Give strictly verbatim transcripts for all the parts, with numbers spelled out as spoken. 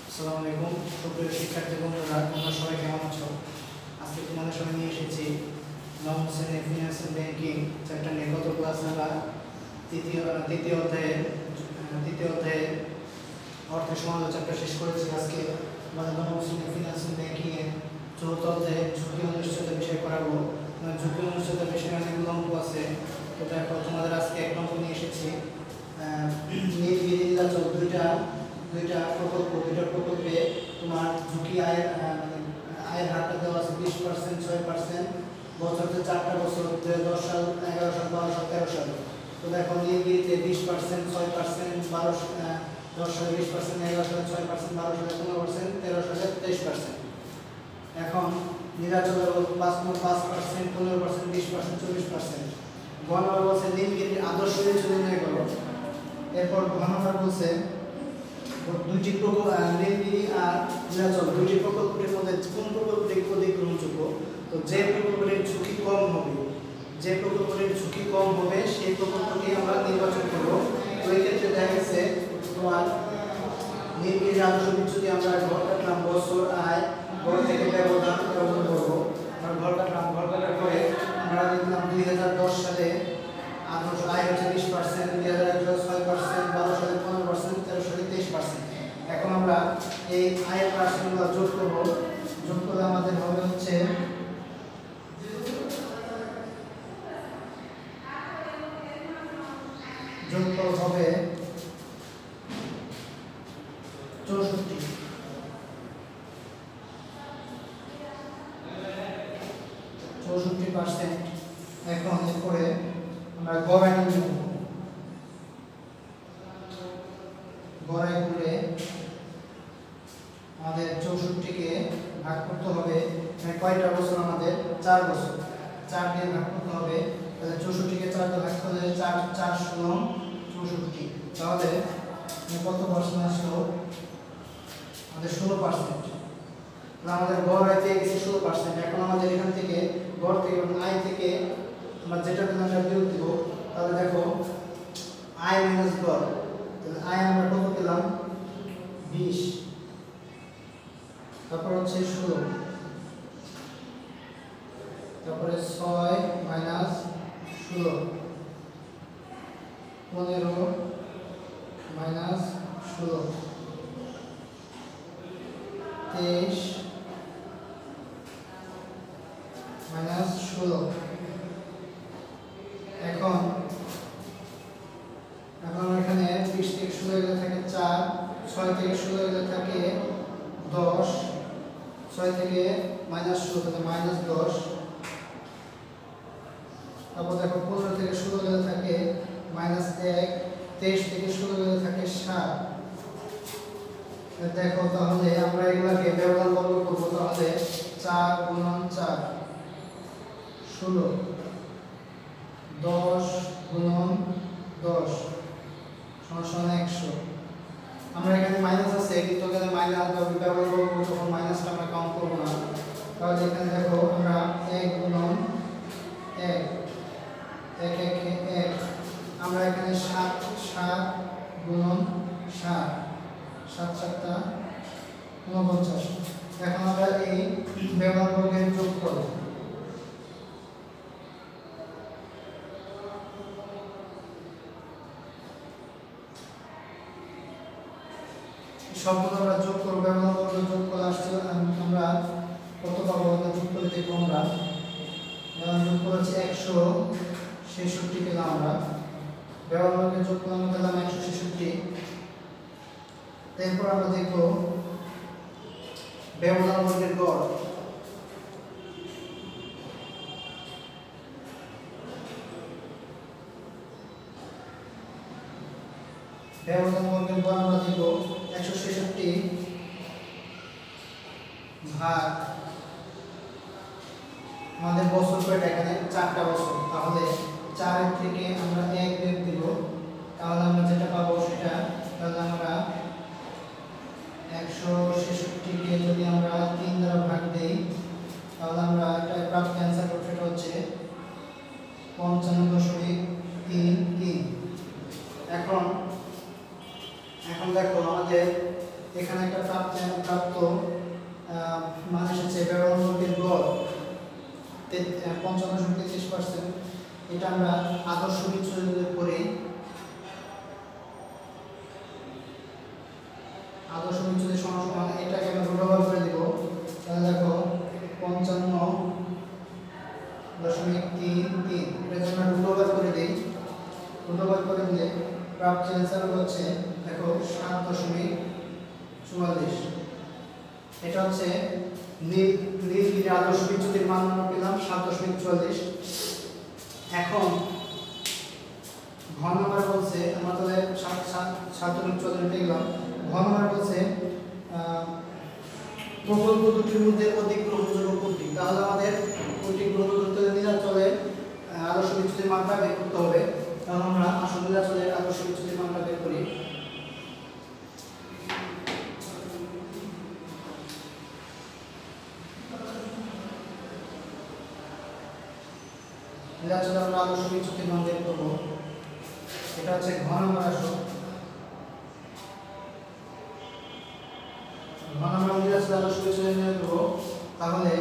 আসসালামু আলাইকুম সুপ্রিয় শিক্ষার্থী বন্ধুরা, তোমরা সবাই কেমন আছো? আজকে তোমাদের সামনে নিয়ে এসেছি নবম শ্রেণীর ফিনান্সিয়াল ব্যাংকিং চ্যাপ্টার নিয়ে। গত ক্লাস আমরা তৃতীয় তৃতীয় অধ্যায়ে তৃতীয় অধ্যায়ে অর্থের সমাধান চ্যাপ্টার শেষ করেছি। আজকে আমাদের নবম শ্রেণীর ফিনান্সিয়াল ব্যাংকিং এর চতুর্থ অধ্যায়ে ঝুঁকি অনিশ্চয়তা বিষয় করাবো। ঝুঁকি অনিশ্চয়তা বিষয়ে অনেকগুলো অঙ্ক আছে। তো দেখো, তোমাদের আজকে এক অঙ্ক নিয়ে এসেছি। নীলগিরি নীলাচল দুইটা দুইটা প্রকল্প দুইটা প্রকল্পে তোমার ঝুঁকি আয়ের মানে আয়ের হারটা দেওয়া আছে বিশ পার্সেন্ট, ছয় পার্সেন্ট, বছরতে চারটা বছর, দশ সাল, এগারো সাল, বারো সাল, তেরো সাল। তো দেখো, নীলগিরিতে বিশ পার্সেন্ট, ছয় পার্সেন্ট, বারো দশ সালে বিশ পার্সেন্ট, এগারো সালে ছয় পার্সেন্ট, বারো সালে পনেরো পার্সেন্ট, তেরো সালে তেইশ পার্সেন্ট। এখন নীলাচলের পাঁচ পাঁচ পার্সেন্ট, পনেরো পার্সেন্ট, বিশ পার্সেন্ট, চল্লিশ পার্সেন্ট। ঘনহার বলছে নীলগিরির আদর্শ রেঞ্জ নির্ণয় করো। এরপর ঘনহার বলছে দুইটি প্রকল্প নীলগিরি আর নীলাচল দুইটি প্রকল্পের মধ্যে কোন প্রকল্পটি অধিক গ্রহণযোগ্য। তো যে প্রকল্পের ঝুঁকি কম হবে যে প্রকল্পের ঝুঁকি কম হবে সেই প্রকল্পটি আমরা নির্বাচন করব। তো এই ক্ষেত্রে দেখা গেছে তোমার নীলগিরির আদর্শ যদি আমরা ঘর কাটলাম, বছর আয়, ঘর থেকে ব্যবধান ব্যবধান করবো। আমরা ঘর কাটলাম, ঘর কাটার পরে আমরা দেখলাম দুই হাজার দশ সালে আদর্শ আয় হচ্ছে বিশ পার্সেন্ট, দুই হাজার এগারো ছয় পার্সেন্ট, বারো সালে পনেরো পার্সেন্ট, তেরো সালে তেইশ পার্সেন্ট। এখন আমরা এই আয়ের পার্সেন্টগুলো যোগ করব। যোগ করলে আমাদের হবে হচ্ছে যোগফল হবে চৌষট্টি। চৌষট্টি পার্সেন্ট। এখন এরপরে আমরা গড়াই নেব। গড়াই করে আমাদের চৌষট্টিকে ভাগ করতে হবে। মানে কয়টা বছর? আমাদের চার বছর। চার দিয়ে ভাগ করতে হবে। তাহলে চৌষট্টিকে চার দিয়ে ভাগ করলে চার চার ষোলো চৌষট্টি। তাহলে কত পার্সেন্ট আসলো? আমাদের ষোলো পার্সেন্ট। আমাদের গড় আয় থেকে গেছে ষোলো পার্সেন্ট। এখন আমাদের এখান থেকে গড় থেকে আয় থেকে আমরা যেটা পেলাম সেটা বিয়োগ দিব। তাহলে দেখো, আয় মাইনাস গড়, তাহলে আয় আমরা কত পেলাম? বিশ। তারপর হচ্ছে ষোলো, তারপরে ছয় মাইনাস ষোলো, পনেরো মাইনাস ষোলো, তেইশ মাইনাস ষোলো। এখন এখন এখানে বিশ থেকে ষোলো গেলে থাকে চার, ছয় থেকে ষোলো গেলে থাকে দশ, ছয় থেকে মাইনাস ষোলো থাকে মাইনাস দশ। তারপর দেখো, পনেরো থেকে ষোলো গেলে থাকে মাইনাস এক, তেইশ থেকে ষোলো গেলে থাকে সাত। দেখো, তাহলে আমরা এগুলাকে ব্যবধান বর্গ করবো। তাহলে চার গুণন চার ষোলো, দশ গুণন দশ সমান একশো। আমরা এখানে মাইনাস আছে, কিন্তু এখানে মাইনাস ব্যবহার করবো তখন মাইনাসটা আমরা কাউন্ট করবো না। তাহলে এখানে দেখো, আমরা এক গুণন এক, এক এক এক। আমরা এখানে সাত সাত গুণন সাত, সাত সাতটা ঊনপঞ্চাশ। এখন আমরা এই ব্যবহার বর্গের যোগ করব। সবগুলো আমরা যোগ করবো। ব্যবহার বর্গ যোগ করে আসছে আমরা কত পাবো? যোগ করে দেখবো। আমরা যোগ করেছি একশো ছেষট্টি পেলাম। আমরা ব্যবহার বর্গের যোগ করলাম, পেলাম একশো ছেষট্টি। এরপর আমরা দেখবো ব্যবধান বর্গের গড়। ব্যবধান বর্গের গড় আমরা দেখবো একশো ছেষট্টি ভাগ আমাদের বছর কয়টা? এখানে চারটা বছর। তাহলে চার থেকে আমরা এক বিয়োগ দিব। তাহলে আমরা যেটা পাবো সেটা, তাহলে আমরা একশো ছেষট্টিকে যদি আমরা তিন দ্বারা ভাগ দিই, তাহলে আমরা একটা প্রাপ্ত অ্যান্সার করব। সেটা হচ্ছে পঞ্চান্ন দশমিক তিন তিন। এখন এখন দেখো, আমাদের এখানে একটা প্রাপ্ত প্রাপ্ত মান এসেছে ব্যবহারকের গড় পঞ্চান্ন দশমিক তেত্রিশ পার্সেন্ট। এটা আমরা আদর্শ বিচ্যুতির পরে আদর্শ বিচ্যুতি সমান সমান এটাকে আমরা রুট ওভার করে দেব। তাহলে দেখো পঞ্চান্ন দশমিক তিন তিন এটা যদি আমরা রুট ওভার করে দিই, রুট ওভার করে দিলে প্রাপ্ত অ্যান্সার হচ্ছে দেখো সাত দশমিক চুয়াল্লিশ। এটা হচ্ছে নীল নীল আদর্শ বিচ্যুতির মান আমরা পেলাম সাত দশমিক চুয়াল্লিশ। এখন ঘন নাম্বার বলছে আমরা তাহলে সাত সাত সাত দশমিক চুয়াল্লিশ পেয়ে গেলাম। ঘন নাম্বার বলছে প্রকল্প দুটির মধ্যে অধিক গ্রহণযোগ্য কোনটি। তাহলে আমাদের কোনটি গ্রহণযোগ্য নীলাচলের আদর্শ বিচ্যুতির মানটা বের করতে হবে। তাহলে আমরা আসলে নীলাচলের আদর্শ বিচ্যুতির মানটা বের করি। নীলাচলের আমরা আদর্শ বিচ্যুতির মান বের করব। এটা হচ্ছে ঘন নাম্বার আসো ঘন নাম্বার নীলাচলের আদর্শ বিচ্যুতি নিয়ে করব। তাহলে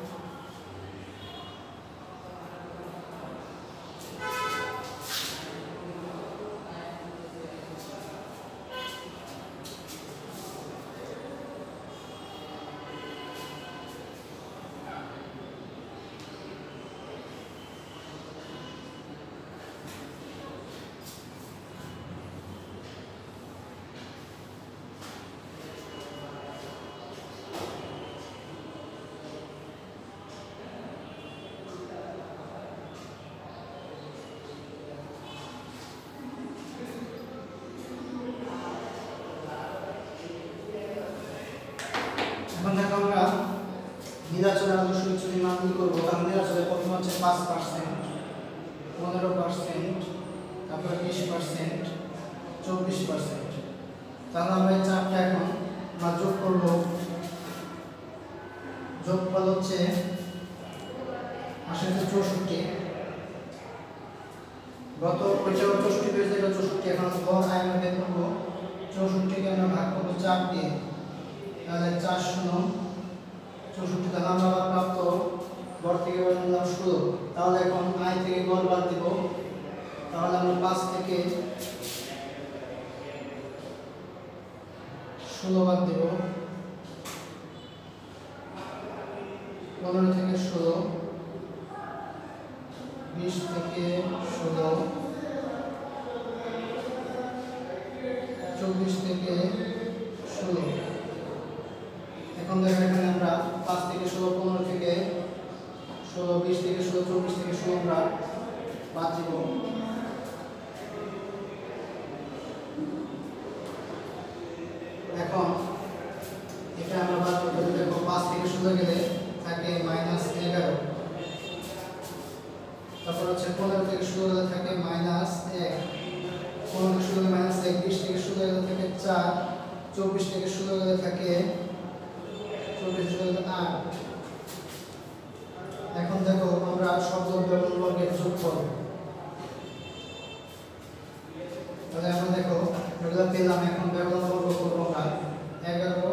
এখন দেখো আমরা নীলাচলের আদর্শ বিচ্যুতির মান কি করব। তাহলে নীলাচলের প্রথম হচ্ছে পাঁচ পার্সেন্ট, পনেরো পার্সেন্ট, তারপরে বিশ পার্সেন্ট, চব্বিশ পার্সেন্ট। তাহলে আমরা এই চারটা এখন আমরা যোগ করব। যোগফল হচ্ছে আসলে চৌষট্টি। গত ওইটা চৌষট্টি পেয়েছে, এটা চৌষট্টি। এখন গড় আয় আমরা বের করবো। চৌষট্টিকে আমরা ভাগ করবো চার দিয়ে, তাহলে চার শূন্য চৌষট্টি। তাহলে আমরা আবার প্রাপ্ত গড় থেকে নিলাম ষোলো। তাহলে এখন আয় থেকে গড় বাদ দিব। তাহলে আমরা পাঁচ থেকে ষোলো বাদ দিব, পনেরো থেকে ষোলো, বিশ থেকে ষোলো, চব্বিশ থেকে ষোলো। এখন দেখো এখানে আমরা পাঁচ থেকে ষোলো, পনেরো থেকে ষোলো, বিশ থেকে ষোলো, চব্বিশ থেকে ষোলো আমরা বাদ দিব। এখন এটা আমরা বাদ করতে দেখো পাঁচ থেকে ষোলো গেলে থাকে মাইনাস এগারো। তারপর হচ্ছে পনেরো থেকে ষোলো গেলে থাকে মাইনাস এক, পনেরো থেকে ষোলো মাইনাস এক, বিশ থেকে ষোলো গেলে থাকে চার, চব্বিশ থেকে ষোলো গেলে থাকে চব্বিশ থেকে আট। এখন দেখো আমরা শব্দ ব্যবধান বর্গের যোগফল। তাহলে আমরা দেখো এগুলো পেলাম। এখন ব্যবধান বর্গ করব আমরা এগারো,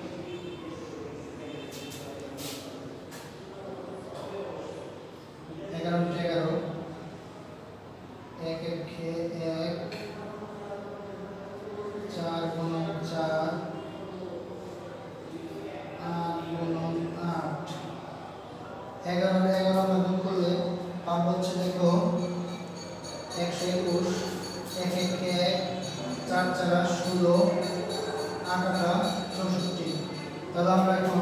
এগারো এগারো, এক এক এক, চার গুণন চার, আট গুণন আট। এগারো এগারো আমরা গুণ করলে পাবো হচ্ছে দেখো একশো একুশ, এক এক এক, চার চার ষোলো, আট আটা চৌষট্টি। তাহলে আমরা এখন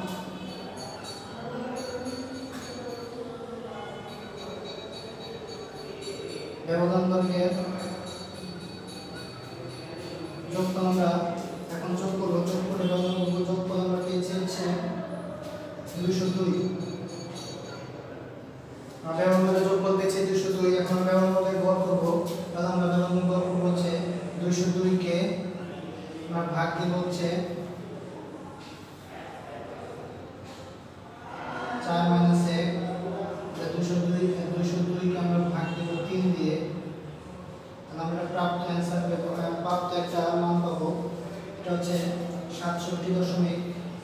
ব্যবধান বর্গের যোগফল আমরা এখন যোগ করবো। যোগ করে যোগফল আমরা পেয়েছি হচ্ছে দুইশো দুই। ব্যবধান বর্গের যোগফল পেয়েছি দুইশো দুই। এখন ব্যবধান বর্গের গড় করবো। তাহলে আমরা ব্যবধান গড় করবো হচ্ছে দুইশো দুই কে আমরা ভাগ দিব হচ্ছে চার মাইনাস এক। দুইশো দুই দুইশো দুই কে আমরা ভাগ দিব তিন দিয়ে, সাতষট্টি দশমিক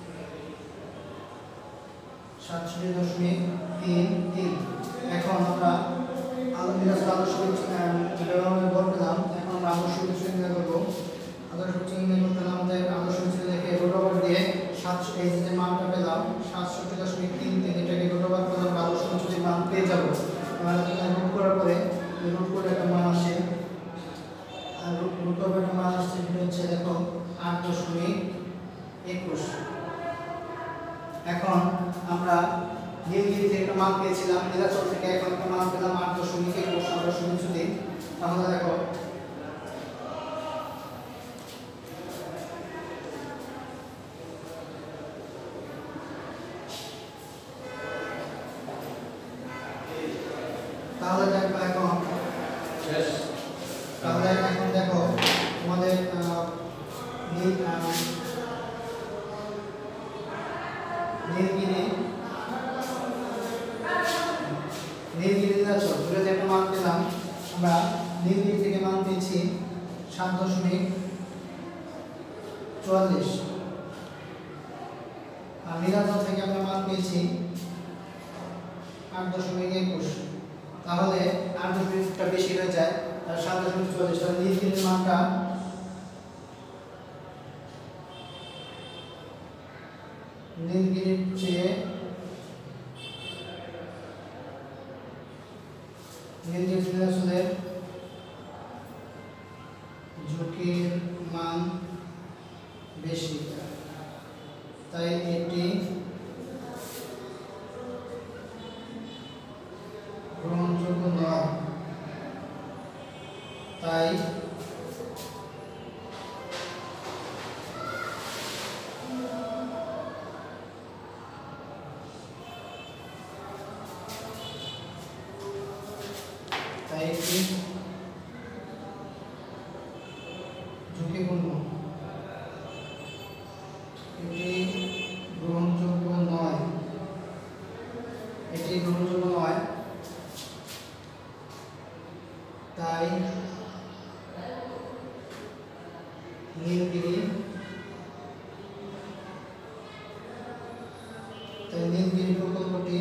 সাতষট্টি দশমিক তিন তিন। এখন আমরা আলোচনা আদর্শ ব্যবহার করলাম। এখন আমরা আদর্শ কিছু নির্ণয় করবো। আদর্শ কিছু নির্ণয় করতে আমাদের আদর্শ কিছু দেখে রুট ওভার দিয়ে সাতশো এই যে মানটা পেলাম সাতষট্টি দশমিক তিন তিন, এটাকে রুট ওভার করলে আমরা আদর্শ কিছু মান পেয়ে যাবো। আমরা রুট করার পরে রুট করে একটা মান আসে, আর রুট ওভার একটা মান আসছে সেটা হচ্ছে দেখো আট দশমিক একুশ। এখন আমরা নীলগিরি থেকে একটা মান পেয়েছিলাম, নীলাচল থেকে এখন একটা মান পেলাম আট দশমিক একুশ। আমরা শুধু শুধু তাহলে দেখো তাহলে দেখো এখন শেষ। তাহলে এখন দেখো আমাদের নীল নীলগিরি নীলগিরি নীলাচল দুটো যে একটা মান পেলাম, আমরা নীলগিরি থেকে মান পেয়েছি সাত দশমিক চুয়াল্লিশ, আর নীলাচল থেকে আমরা মান পেয়েছি আট দশমিক একুশ। তাহলে আট দশমিকটা বেশি হয়ে যায়, আর সাত দশমিক চুয়াল্লিশ। তাহলে নীলগিরির মানটা নীলগিরির চেয়ে নীলগিরি নীলাচলের ঝুঁকির মান বেশি, তাই এটি গ্রহণযোগ্য নয়। তাই তাই এটি ঝুঁকিপূর্ণ, এটি গ্রহণযোগ্য নয়, এটি গ্রহণযোগ্য নয়। তাই নীলগিরি তাই নীলগিরি প্রকল্পটি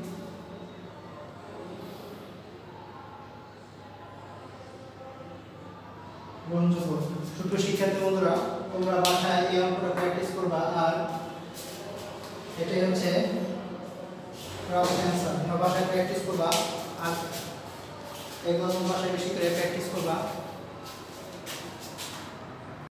গ্রহণযোগ্য। ছোট শিক্ষার্থী বন্ধুরা, তোমরা বাসায় এই অঙ্কটা প্র্যাকটিস করবা, আর এটাই হচ্ছে রাউন্ড অ্যান্সার। তোমরা বাসায় প্র্যাকটিস করবা, আর এগুলো তোমরা বাসায় বেশি করে প্র্যাকটিস করবা।